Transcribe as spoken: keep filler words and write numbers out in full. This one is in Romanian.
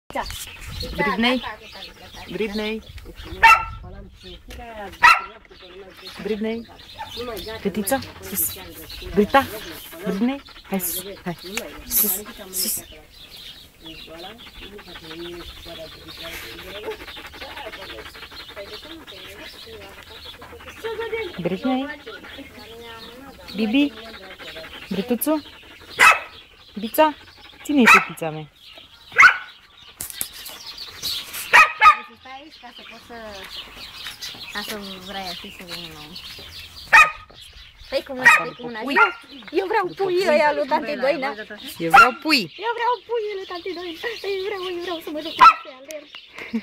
Britney? Britney? Britney? Fetița? Sus! Brita? Britney? Hai sus! Hai! Sus! Sus! Britney? Bibi? Brituțu? Bița? Ține-i fetița mea! Ca să pot să... Ca să vrei să se vină nou. Păi cu mâna, păi cu mâna. Eu, eu vreau pui ăia lui Tante Doina. Eu vreau pui. Eu vreau pui lui Tante Doina. Eu vreau, eu vreau să mă duc să alerg.